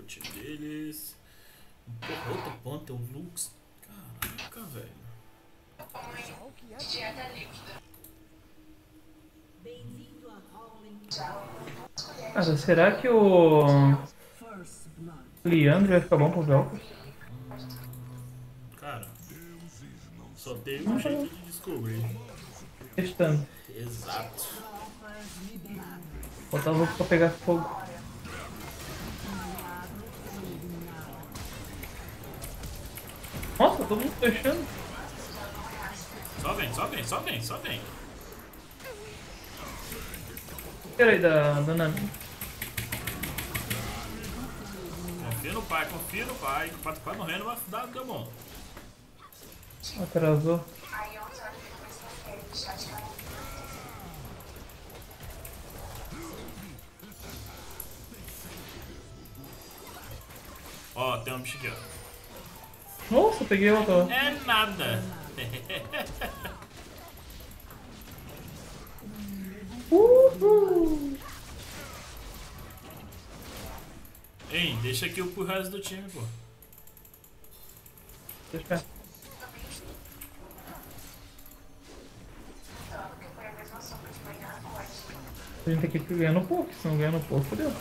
time deles. Porra, outra ponta, é o Lux. Caraca, velho. Cara, será que o Leandro vai ficar bom pro Velcro? Cara, só tem um jeito de descobrir. Testando. Exato. Botar o louco pra pegar fogo. Nossa, todo mundo fechando. Só vem, só vem, só vem, só vem. Tira aí da Nami. Confia no pai, confia no pai. Que o pato vai morrendo, vai dar bom. Atrasou. Ó, tem um bicho aqui, ó. Nossa, peguei outra. É nada. Uhul. Ei, deixa aqui pro resto do time, pô. Deixa. A gente tem que ganhar no pouco, se não ganhar no pouco, fodeu.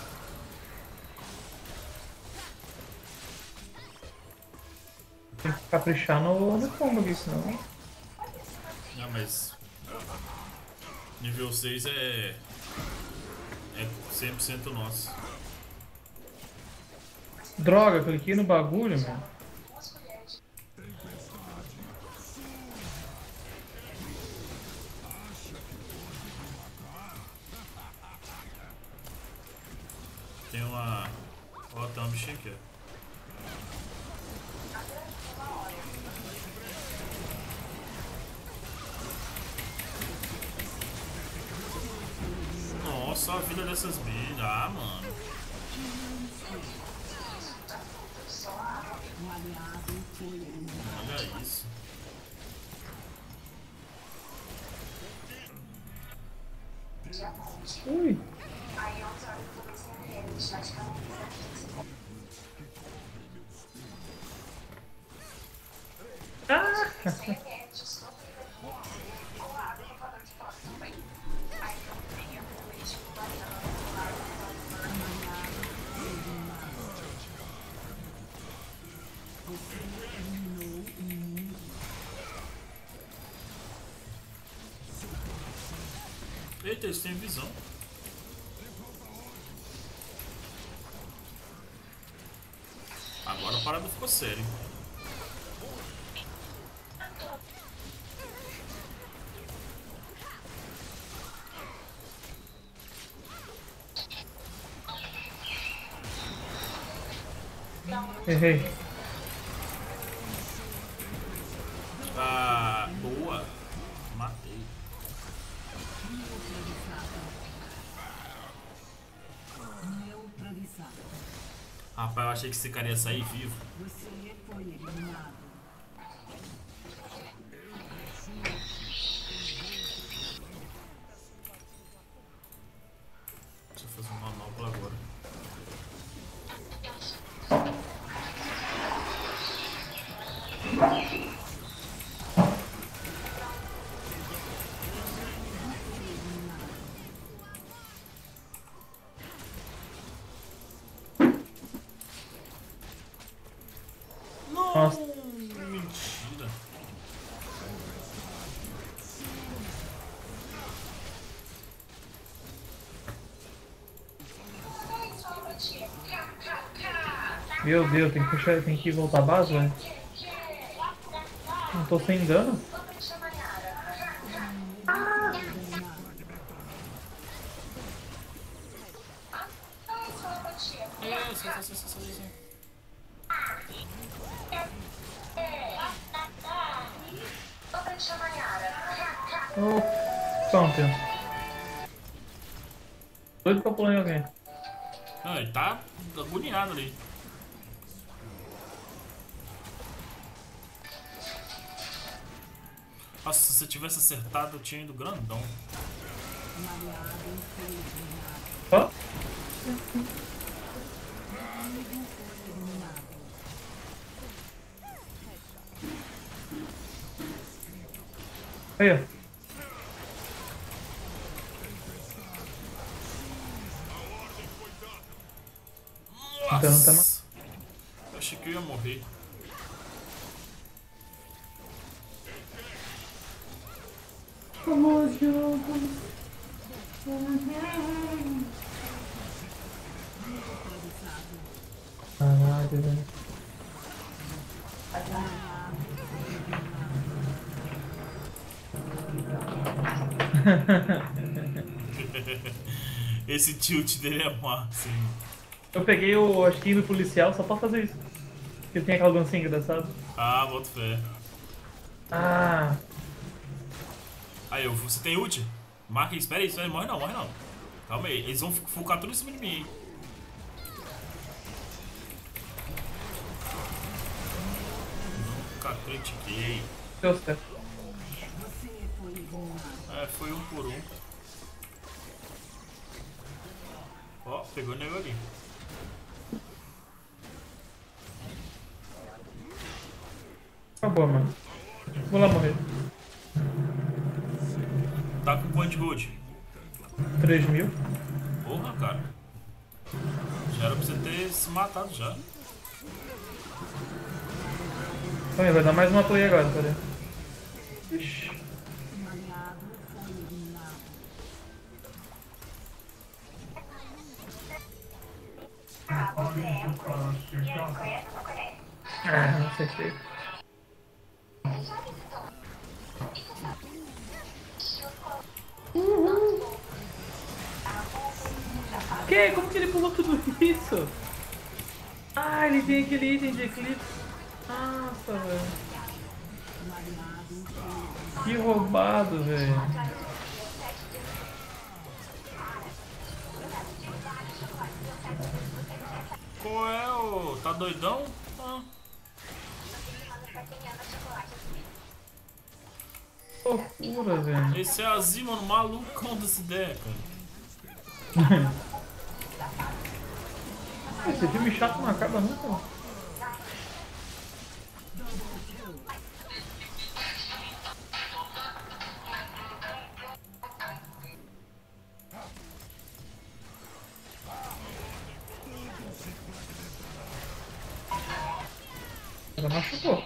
Tem que caprichar no combo aqui, senão. Não, mas. Nível 6 é 100% nosso. Droga, cliquei no bagulho, mano. Tem uma. Ó, tem uma bichinha aqui, ó. Nossa, a vida dessas bichas. Ah, mano. Olha isso. Ui. Ah! Eita, eles têm visão. Agora a parada ficou séria. Errei. Ah, boa. Matei. Rapaz, eu achei que esse cara ia sair vivo. Deixa eu fazer um normal por agora. Nossa. Mentira. Meu Deus, tem que puxar, tem que voltar a base, velho. Não tô sem dano. Oh, Fountain. Doido pra pular em alguém. Não, ele tá agoniado ali. Nossa, se você tivesse acertado, eu tinha ido grandão. Ó. Aí, ó. Então não tá mais. Nossa! Eu achei que eu ia morrer. Caralho, velho. Esse tilt dele é massa, hein? Eu peguei a skin do policial só pra fazer isso. Porque tem aquela dancinha engraçada. Ah, boto fé. Ah, Aí, você tem ult? Marca aí, espera aí, morre não, morre não. Calma aí, eles vão focar tudo em cima de mim, hein? Nunca critiquei. deu certo. É, foi um por um. Ó, pegou o nego ali. Acabou, mano. Vou lá morrer. Tá com quanto de gold? 3.000. Porra, cara. Já era pra você ter se matado já. Também vai dar mais uma play agora, peraí. Ixi. Ah, não acertei. Que? Como que ele pulou tudo isso? Ah, ele tem aquele item de eclipse. Nossa, velho. Que roubado, velho. Qual é, ô? Tá doidão? Ah. Loucura, velho. Esse é Azir, mano, malucão dessa ideia, cara. Esse filme chato não acaba nunca. Ela machucou.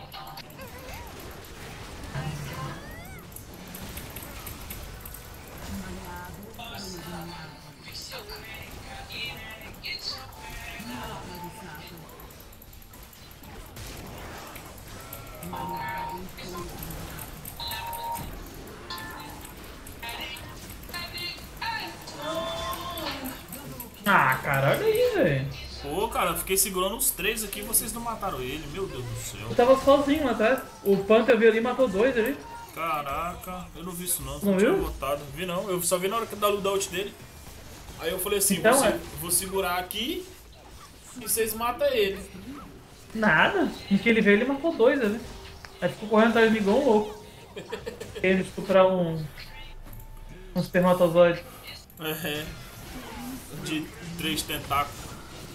Ah, cara, olha aí, velho. Pô, cara, eu fiquei segurando os três aqui e vocês não mataram ele. Meu Deus do céu. Eu tava sozinho atrás. O Panther veio ali e matou 2 ali. Caraca, eu não vi isso não. Não Tinha viu? botado. Vi não, eu só vi na hora da luta ult dele. Aí eu falei assim, Então, vou segurar aqui e vocês matam ele. Nada. No que ele veio, ele matou 2 ali. Aí ficou correndo atrás de mim igual um louco. Ele disputar um espermatozoide. É. De 3 tentáculos.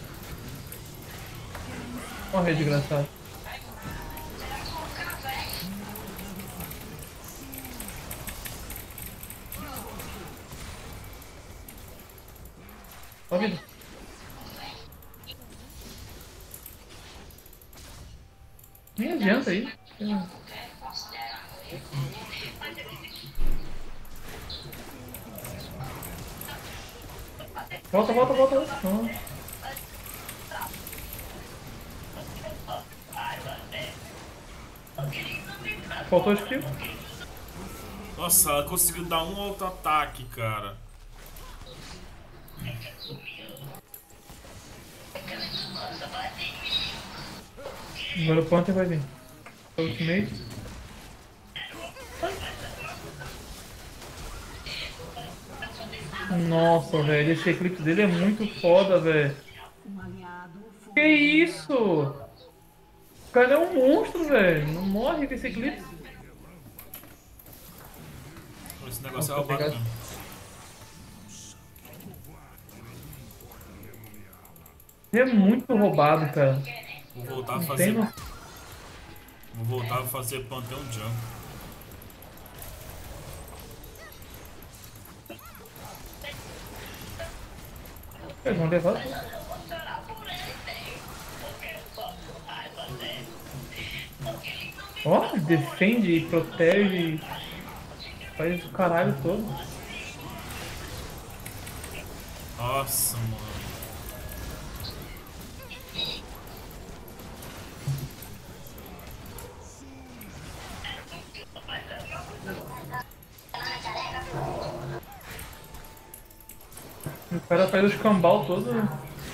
Morrer, desgraçado. Ó, vida. Nem adianta aí. Volta, volta, volta. Não. Faltou skill. Nossa, ela conseguiu dar um auto-ataque, cara. Agora o Panther vai vir. Ultimate. Nossa, velho. Esse eclipse dele é muito foda, velho. Que isso? O cara é um monstro, velho. Não morre com esse eclipse. Esse negócio é Nossa, roubado pegar- mesmo. É muito roubado, cara. Vou voltar a Não fazer. tem no... Vou voltar a fazer Pantheon Jungle. Eles vão levar tudo. Ó, defende e protege. Faz o caralho todo. Nossa, mano. O cara faz o escambau todo, né?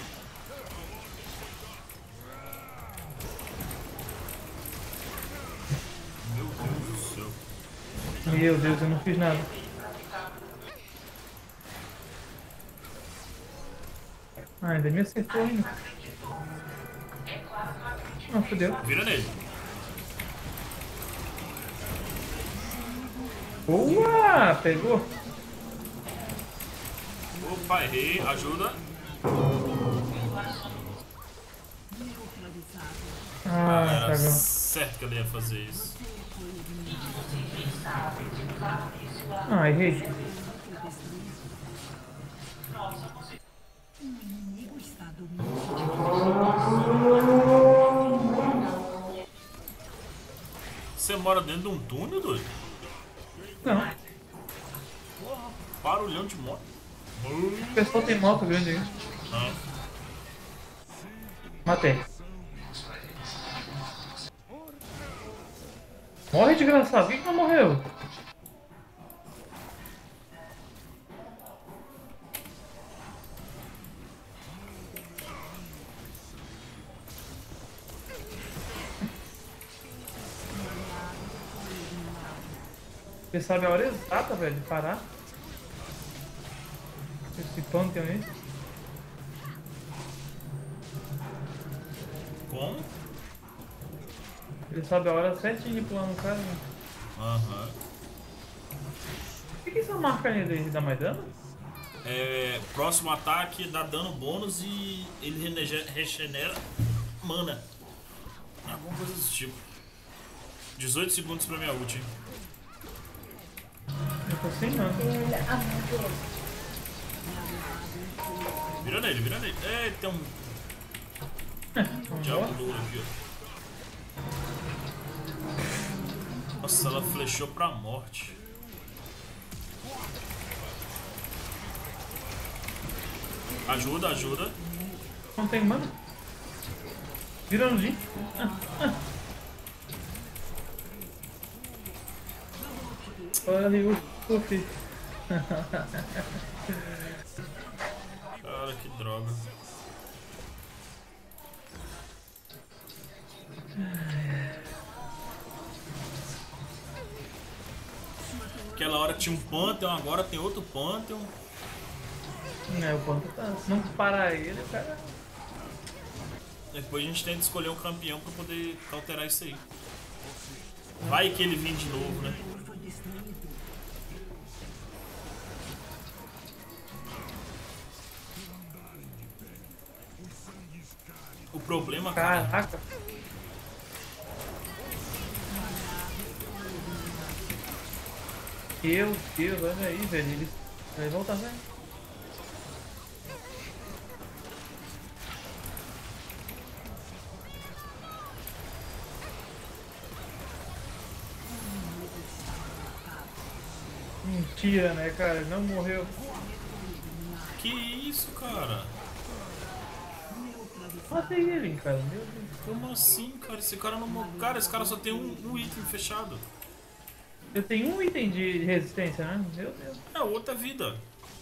Meu Deus do céu. Meu Deus, eu não fiz nada. Ah, ainda me acertou ainda. Ah, fodeu. Vira nele. Boa! Pegou. Opa, errei. Ajuda. Ah, Era cagão. certo que ele ia fazer isso. Ah, errei. Você mora dentro de um túnel, doido? Não. Barulhão de moto. O pessoal tem moto grande aí. Ah, Matei. Morre, desgraçado. Quem que não morreu? Você sabe a hora exata, velho, de parar? Esse Pantheon aí. como? Ele sabe a hora certinha de pular no cara, né? Aham. O que essa marca nele dá mais dano? É, próximo ataque dá dano bônus e ele regenera mana. Alguma coisa desse tipo. 18 segundos pra minha ult. Hein? Eu tô sem nada. Vira nele, vira nele. É, tem um diabo duro aqui, ó. Nossa, ela flechou pra morte. Ajuda, ajuda. Não tem mana. Vira no Jin. Olha o Puff. Cara, que droga. Aquela hora tinha um Pantheon, agora tem outro Pantheon. É, o ponto tá. Se não parar ele, o cara. Depois a gente tenta escolher um campeão pra poder alterar isso aí. Vai que ele vem de novo, né? O problema, cara. Caraca. Meu Deus, olha aí, velho. Ele vai voltar, velho. Mentira, né, cara? Ele não morreu. Que isso, cara? Matei ele, cara. Meu Deus. Como assim, cara? Esse cara não morreu. Cara, esse cara só tem um item fechado. Eu tenho um item de resistência, né? Meu Deus. É outra vida.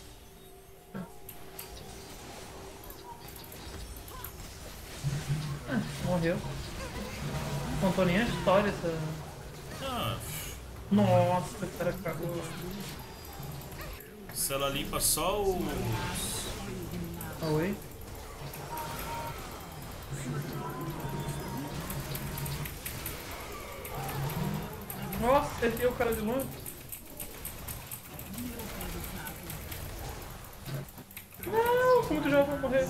Morreu. Contou nem a história essa. Ah, Nossa, o cara cagou. se ela limpa só os. Oi? Nossa, acertei o cara de longe. Não, como tu já vai morrer?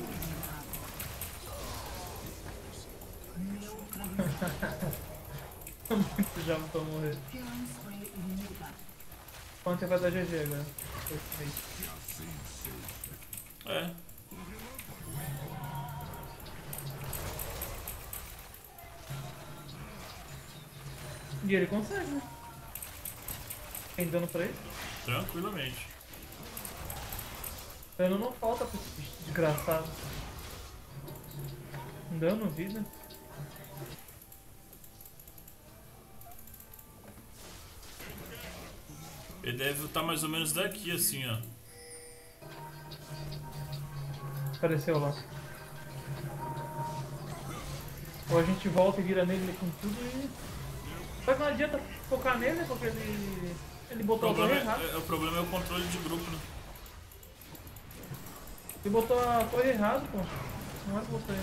Muito já pra morrer. Quanto vai dar GG agora? É. E ele consegue, né? Tem dano pra ele? Tranquilamente. Dano não falta pra esse bicho desgraçado. Dano, vida. Ele deve estar mais ou menos daqui, assim, ó. Apareceu lá. Ou a gente volta e vira nele com tudo e... Só que não adianta focar nele, porque ele botou a torre errada. O problema é o controle de grupo, né? Ele botou a torre errada, pô. Não é pra você.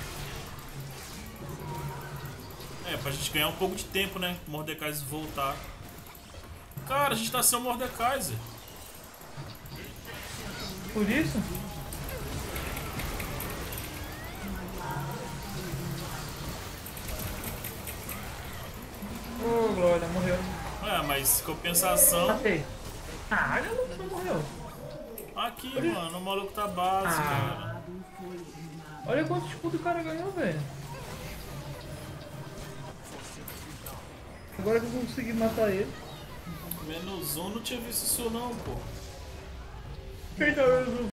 Pra gente ganhar um pouco de tempo, né? O Mordekaiser voltar. Cara, a gente tá sem o Mordekaiser. Por isso? Ô, Glória, morreu. Mas compensação... Matei. Ah, ele não morreu. Aqui, mano, o maluco tá base, cara. Olha quanto escudo o cara ganhou, velho. Agora que eu consegui matar ele. Menos um, não tinha visto isso não, pô. Eita,